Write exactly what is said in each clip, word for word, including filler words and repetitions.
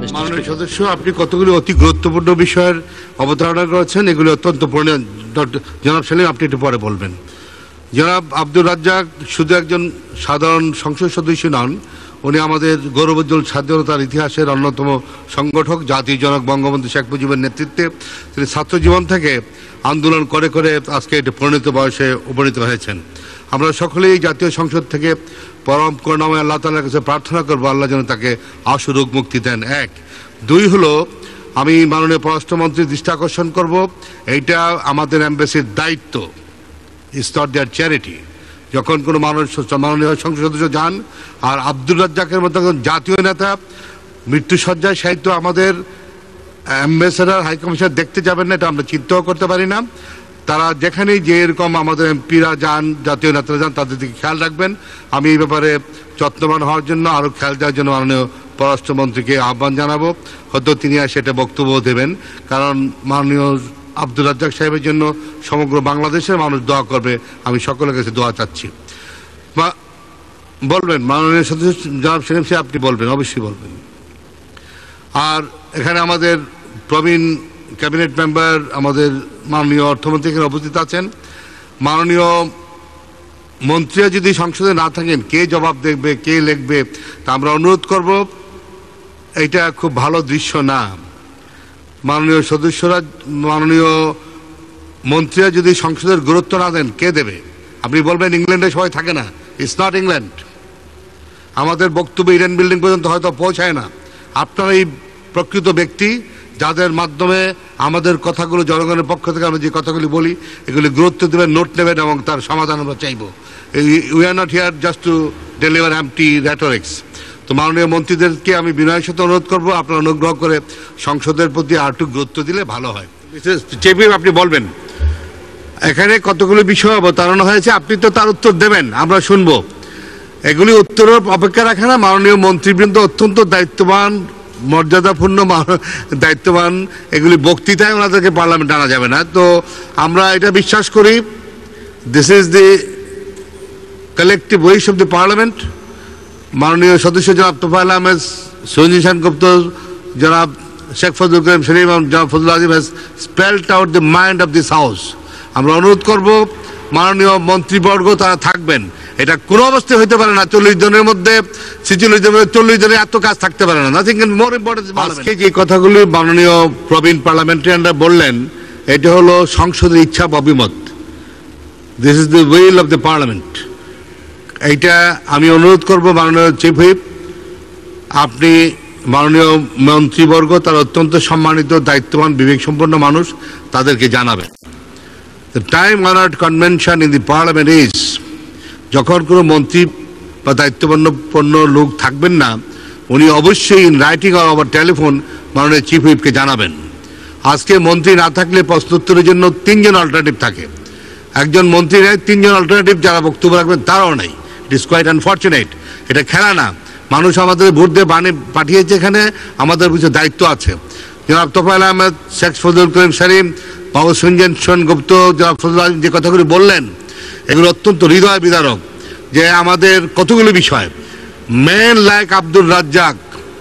মাননীয় সদস্য, আপনি কতগুলো অতি গুরুত্বপূর্ণ বিষয়ের অবতারণা করেছেন, এগুলি অত্যন্ত জনাব সেলিম আপনি একটু পরে বলবেন। জনাব আব্দুর রাজ্জাক শুধু একজন সাধারণ সংসদ সদস্য নন, উনি আমাদের গৌরবোজ্জ্বল স্বাধীনতার ইতিহাসের অন্যতম সংগঠক। জাতির জনক বঙ্গবন্ধু শেখ মুজিবের নেতৃত্বে তিনি ছাত্র জীবন থেকে আন্দোলন করে করে আজকে এটি পরিণত বয়সে উপনীত হয়েছেন। আমরা সকলেই জাতীয় সংসদ থেকে পরম করুণাময় আল্লাহ তাআলার কাছে প্রার্থনা করবো আল্লাহ যেন তাকে আশু রোগ মুক্তি দেন। এক দুই হলো, আমি মাননীয় পররাষ্ট্রমন্ত্রীর দৃষ্টি আকর্ষণ করব, এইটা আমাদের এমবাসির দায়িত্ব, ইটস নট দেয়ার চ্যারিটি। যখন কোনো মানুষ মাননীয় সংসদ সদস্য যান, আর আব্দুর রাজ্জাকের মতো জাতীয় নেতা মৃত্যুসজ্জায় সাহিত্য আমাদের অ্যাম্বাসেডার হাইকমিশনার দেখতে যাবেন না, এটা আমরা চিন্তাও করতে পারি না। তারা যেখানেই যে এরকম আমাদের এমপিরা যান, জাতীয় নেতারা যান, তাদের দিকে খেয়াল রাখবেন। আমি এই ব্যাপারে যত্নবান হওয়ার জন্য, আরও খেয়াল দেওয়ার জন্য মাননীয় পররাষ্ট্রমন্ত্রীকে আহ্বান জানাবো। হয়তো তিনি আর সেটা বক্তব্য দেবেন, কারণ মাননীয় আব্দুর রাজ্জাক সাহেবের জন্য সমগ্র বাংলাদেশের মানুষ দোয়া করবে, আমি সকলের কাছে দোয়া চাচ্ছি। বলবেন মাননীয় সদস্য জনাব সেলিম সাহেব, আপনি বলবেন, অবশ্যই বলবেন। আর এখানে আমাদের প্রবীণ ক্যাবিনেট মেম্বার আমাদের মাননীয় অর্থমন্ত্রী এখানে উপস্থিত আছেন। মাননীয় মন্ত্রীরা যদি সংসদে না থাকেন, কে জবাব দেখবে, কে লিখবে, তা আমরা অনুরোধ করব। এইটা খুব ভালো দৃশ্য না। মাননীয় সদস্যরা, মাননীয় মন্ত্রীরা যদি সংসদের গুরুত্ব না দেন, কে দেবে? আপনি বলবেন ইংল্যান্ডে সবাই থাকে না, ইটস নট ইংল্যান্ড। আমাদের বক্তব্য ইডেন বিল্ডিং পর্যন্ত হয়তো পৌঁছায় না। আপনারা এই প্রকৃত ব্যক্তি, যাদের মাধ্যমে আমাদের কথাগুলো জনগণের পক্ষ থেকে আমরা যে কথাগুলি বলি এগুলি গুরুত্ব দেবেন, নোট নেবেন এবং তার সমাধান আমরা চাইব। We are not here just to deliver empty rhetorics. তো মাননীয় মন্ত্রীদেরকে আমি বিনয়ের সাথে অনুরোধ করবো, আপনারা অনুগ্রহ করে সংসদের প্রতি আর একটু গুরুত্ব দিলে ভালো হয়। চেপি আপনি বলবেন, এখানে কতগুলো বিষয় অবতারণা হয়েছে, আপনি তো তার উত্তর দেবেন, আমরা শুনবো। এগুলি উত্তরের অপেক্ষা রাখে না। মাননীয় মন্ত্রীবৃন্দ অত্যন্ত দায়িত্ববান, মর্যাদাপূর্ণ দায়িত্ববান, এগুলি বক্তৃতায় ওনাদেরকে পার্লামেন্ট আনা যাবে না। তো আমরা এটা বিশ্বাস করি, this is the collective wish of the parliament. মাননীয় সদস্য জনাব তোফায়েল আহমেদ, সঞ্জীব সেনগুপ্ত, জনাব শেখ ফজলুল করিম সেলিম এবং জনাব Fazlul Azim has spelled out the mind of this house. আমরা অনুরোধ করব মাননীয় মন্ত্রীবর্গ তারা থাকবেন। এটা কোনো অবস্থায় হইতে পারে না চল্লিশ জনের মধ্যে, ছিচল্লিশ জনের মধ্যে চল্লিশ জনের এত কাজ থাকতে পারে না। Nothing can more important. আজকে যে কথাগুলি মাননীয় প্রবীণ পার্লামেন্টারিয়ানরা বললেন, এটা হলো সংসদের ইচ্ছা বা অভিমত। This is the will of the parliament. এইটা আমি অনুরোধ করব মাননীয় চিফ হুইপ, আপনি মাননীয় মন্ত্রীবর্গ তারা অত্যন্ত সম্মানিত, দায়িত্ববান, বিবেকসম্পন্ন মানুষ, তাদেরকে জানাবেন। The time honoured convention in the parliament is, যখন কোনো মন্ত্রী বা দায়িত্বপূর্ণ লোক থাকবেন না, উনি অবশ্যই in writing or over telephone মাননীয় চিফ হুইপকে জানাবেন। আজকে মন্ত্রী না থাকলে প্রশ্নোত্তরের জন্য তিনজন অল্টারনেটিভ থাকে। একজন মন্ত্রী নেই, তিনজন অল্টারনেটিভ যারা বক্তব্য রাখবেন তারাও নেই। It is quite unfortunate. এটা খেলা না। মানুষ আমাদের ভোট দিয়ে বানিয়ে পাঠিয়েছে, এখানে আমাদের কিছু দায়িত্ব আছে। জনাব তোফায়েল আহমেদ, শেখ ফজলুল করিম সেলিম, বাবু সঞ্জীব সেনগুপ্ত, জনাব ফজলুল আজিম যে কথাগুলি বললেন, এগুলো অত্যন্ত হৃদয় বিদারক। যে আমাদের কতগুলো বিষয়, মেন লাইক আব্দুর রাজ্জাক,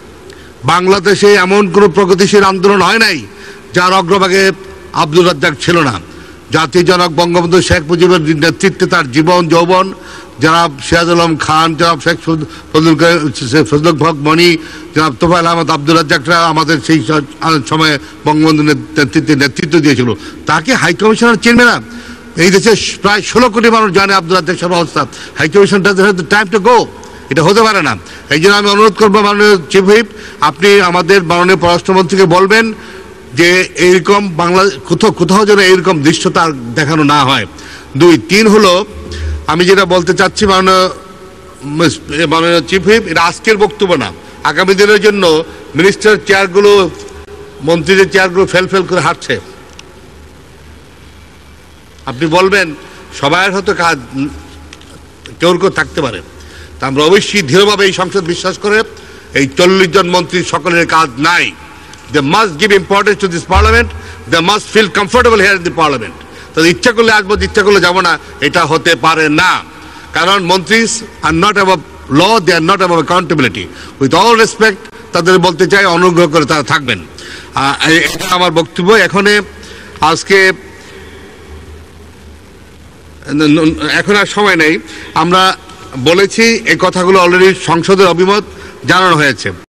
বাংলাদেশে এমন কোনো প্রগতিশীল আন্দোলন হয় নাই যার অগ্রভাগে আব্দুর রাজ্জাক ছিল না। জাতির জনক বঙ্গবন্ধু শেখ মুজিবের নেতৃত্বে তার জীবন যৌবন, জনাব সিরাজ আলম খান, জনাব শেখ ফজলুল ফজলুল হক মনি, জনাব তোফায়েল আহমদ, আব্দুর রাজ্জাকরা আমাদের সেই সময়ে বঙ্গবন্ধু নেতৃত্বে নেতৃত্ব দিয়েছিল। তাকে হাইকমিশনার চিনবে না? এই দেশে প্রায় ষোলো কোটি মানুষ জানে আব্দুর রাজ্জাক সাহেবের অবস্থা। হাইকমিশন টাইম টু গো, এটা হতে পারে না। এই জন্য আমি অনুরোধ করবো মাননীয় চিফ হুইপ, আপনি আমাদের মাননীয় পররাষ্ট্রমন্ত্রীকে বলবেন যে এইরকম বাংলা কোথাও কোথাও যেন এইরকম দৃশ্যতা দেখানো না হয়। দুই তিন হলো, আমি যেটা বলতে চাচ্ছি মাননীয় মাননীয় চিফ হুইপ, এটা আজকের বক্তব্য না, আগামী দিনের জন্য মিনিস্টার চেয়ারগুলো, মন্ত্রীদের চেয়ারগুলো ফেল ফেল করে হাঁটছে। আপনি বলবেন সবাই হয়তো কাজ কেউ কেউ থাকতে পারে, তা আমরা অবশ্যই দৃঢ়ভাবে এই সংসদ বিশ্বাস করে এই চল্লিশ জন মন্ত্রী সকলের কাজ নাই। They must give importance to this parliament, they must feel comfortable here in the parliament. তাদের ইচ্ছা করলে আসবো, ইচ্ছা করলে যাবো না, এটা হতে পারে না। কারণ মন্ত্রীস are not above law, they are not above accountability. With all respect, তাদের বলতে চাই অনুগ্রহ করে তারা থাকবেন। এটা আমার বক্তব্য। এখানে আজকে এখন আর সময় নেই, আমরা বলেছি এই কথাগুলো অলরেডি সংসদের অভিমত জানানো হয়েছে।